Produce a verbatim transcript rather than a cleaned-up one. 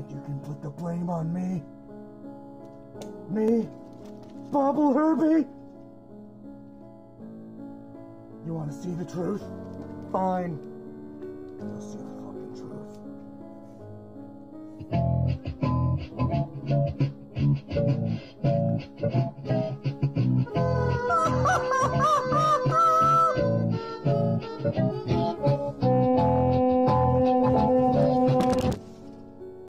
think you can put the blame on me? Me? Bobble Herbie? You want to see the truth? Fine. You'll see the fucking truth.